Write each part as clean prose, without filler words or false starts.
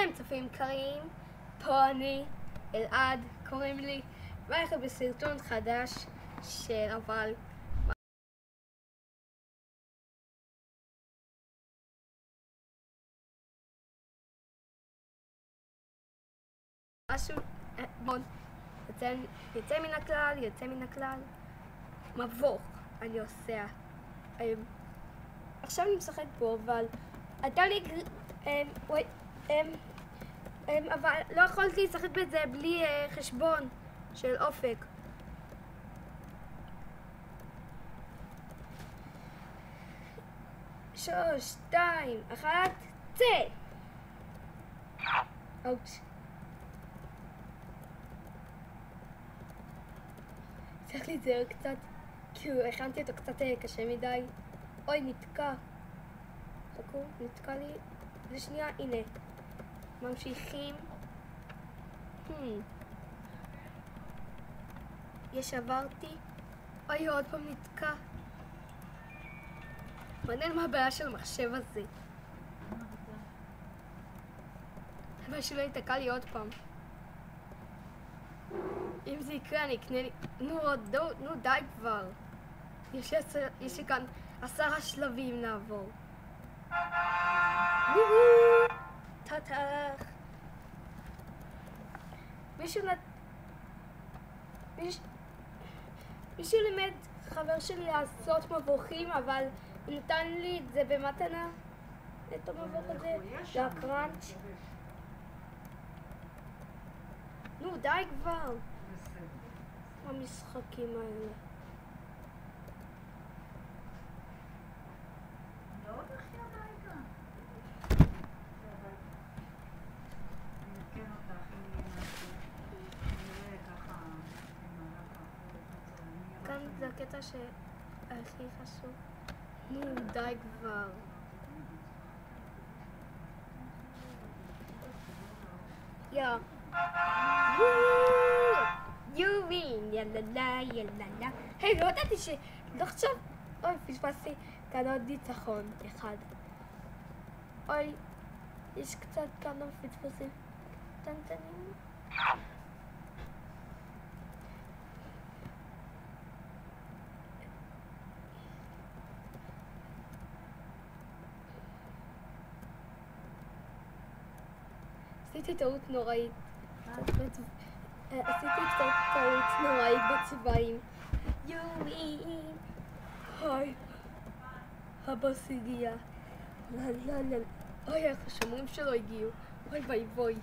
שלום צופים יקרים, פה אני, אלעד, קוראים לי, ואנחנו בסרטון חדש של אבל משהו מאוד יוצא מן הכלל, מבוך אני עושה. עכשיו אני משחק בו, אבל הייתה לי אבל לא יכולתי לשחק בזה בלי חשבון של אופק. שלוש, שתיים, אחת, צא! אופס. צריך להיזהר קצת, כי הכנתי אותו קצת קשה מדי. אוי, נתקע. חכו, נתקע לי. זה שנייה, הנה. ממשיכים. יש עברתי. אוי, עוד פעם נתקע. מעניין מה הבעיה של המחשב הזה. אבל שלא יתקע לי עוד פעם. אם זה יקרה אני אקנה לי... נו די כבר. יש לי כאן 10 שלבים לעבור. תתח. מישהו לימד חבר שלי לעשות מבוכים, אבל הוא נתן לי את זה במתנה, את המבוך הזה, זה הקראנץ'. נו די כבר. המשחקים האלה. כאן זה הקטע שהכי חשוב. נו די כבר. יא. You win, יללה, יללה. היי, לא ידעתי לא עכשיו... אוי, פספסתי כאן עוד ניצחון אחד. אוי, יש קצת כאן עוד פספוסים קטנטנים. עשיתי טעות נוראית. עשיתי קצת טעות נוראית בצבעים. יואין. היי. הבוס הגיע. אוי, איך השומרים שלו הגיעו. אוי ביי בוי.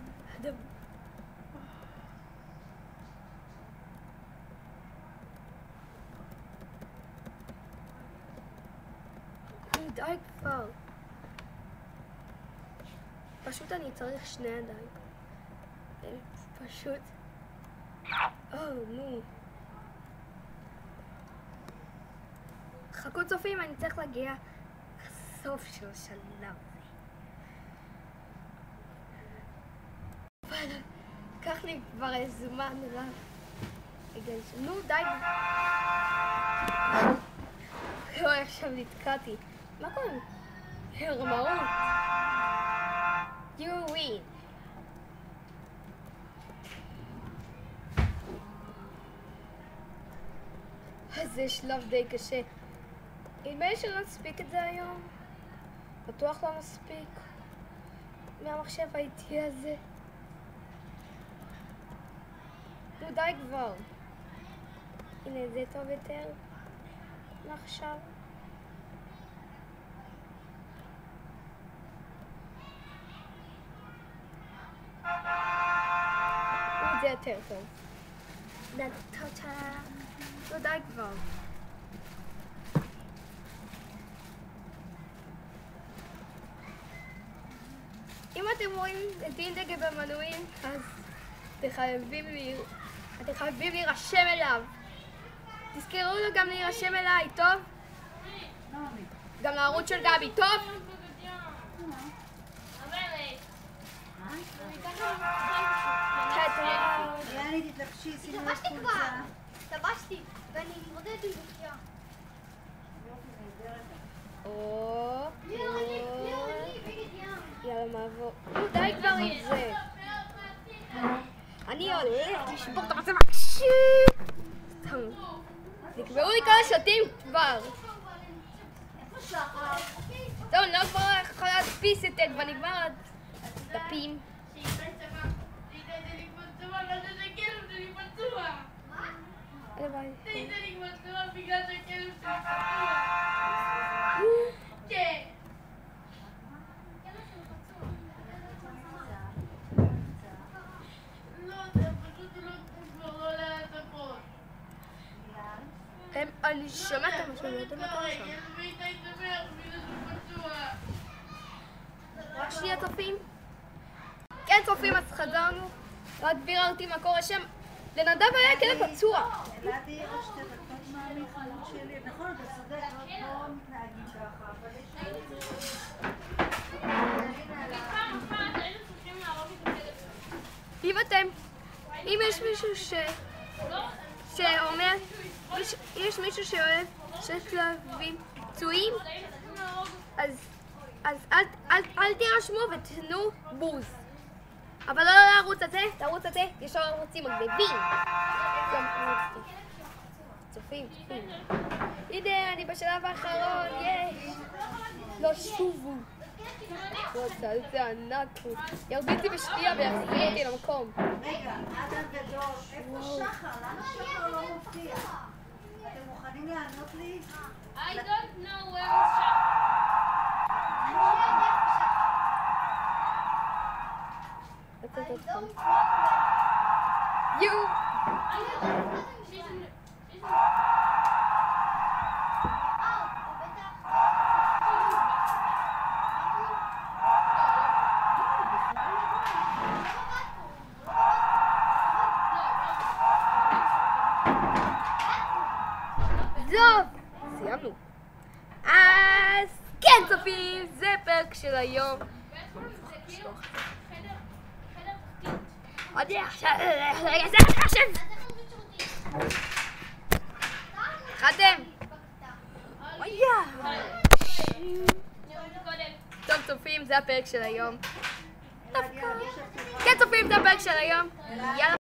די כבר. פשוט אני צריך 2 ידיים. פשוט. נו. חכו צופים, אני צריך להגיע לסוף של השלב הזה. אבל קח לי כבר איזה זמן רב. נו די. אוי, עכשיו נתקעתי. מה קורה? הרמאות. You win. זה שלב די קשה. נדמה לי שלא נספיק את זה היום. בטוח לא נספיק. מהמחשב האיטי הזה. נו די כבר. הנה זה טוב יותר. מעכשיו. זה יותר טוב. לא די כבר. אם אתם רואים את אינדגה במנויים, אז אתם חייבים להירשם אליו. תזכרו לו גם להירשם אליי, טוב? גם לערוץ של גבי, טוב? יאללה, תתלבשי, שימי לך התלבשתי כבר! התלבשתי, ואני מתמודדת עם בחייה. יאללה, מה נעבור. די כבר עם זה. אני הולך לשבור את המצב. סתם. נקבעו לי כל השלטים כבר. טוב, אני לא כבר יכולה להדפיס יותר, כבר נגמר הדפים. ביי. בגלל שהכלב שלך פתוח. כן. לא, זה פשוט כבר לא להטפות. אני שומעת את המשהו, אני יודעת מה קורה שם. רק שנייה צופים. כן צופים, אז חזרנו. רק ביררתי מה קורה שם. לנדב היה כלב פצוע. ילדתי עוד 2 דקות מהמלחמות שלי. נכון, אתה צודק, לא מתנהגים ככה, אבל אם יש מישהו שאומר, יש מישהו שאוהב שיש כלבים פצועים, אז אל תירשמו ותנו בוז. אבל לא לערוץ הזה, לערוץ הזה יש ערוצים מגניבים. צופים. הנה, אני בשלב האחרון, יש. לא שובו. רוצה, זה ענק. ירביצי בשנייה ויחזיר אותי למקום. רגע, אדם גדול, איפה שחר? למה שחר לא מופיע? אתם מוכנים לענות לי? I don't know where is טוב, סיימנו. אז כן צופים, זה פרק של היום. עוד עכשיו, חתם. טוב צופים, זה הפרק של היום. כן צופים, זה הפרק של היום. יאללה.